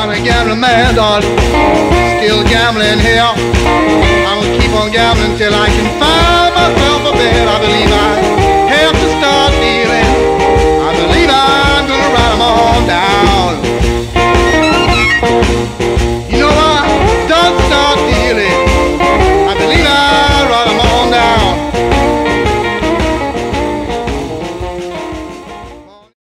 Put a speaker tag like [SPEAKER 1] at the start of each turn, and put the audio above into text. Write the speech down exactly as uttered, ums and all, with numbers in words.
[SPEAKER 1] I'm a gambling man, darling, still gambling here. I'm gonna keep on gambling till I can find myself a bed. I believe I